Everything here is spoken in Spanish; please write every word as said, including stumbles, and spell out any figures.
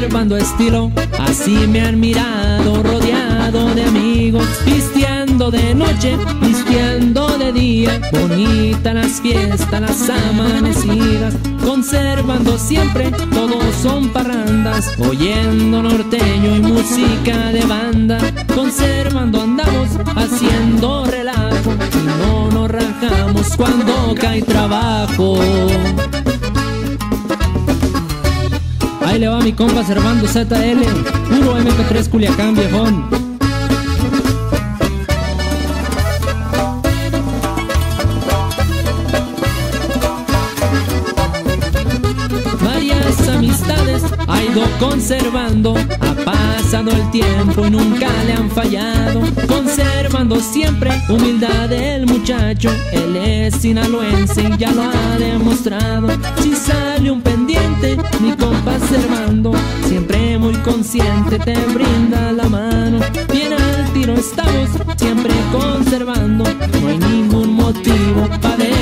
conservando estilo, así me han mirado, rodeado de amigos, pisteando de noche, pisteando de día. Bonitas las fiestas, las amanecidas, conservando siempre, todos son parrandas, oyendo norteño y música de banda. Conservando andamos, haciendo relajo, y no nos rajamos cuando cae trabajo. Ahí le va mi compa Servando Z L, puro M P tres Culiacán, viejón. Varias amistades ha ido conservando, ha pasado el tiempo y nunca le han fallado. Conservando siempre humildad del muchacho, él es sinaloense y ya lo ha demostrado. Si sale un pendiente, mi compa Servando, siempre muy consciente te brinda la mano. Bien al tiro estamos, siempre conservando, no hay ningún motivo para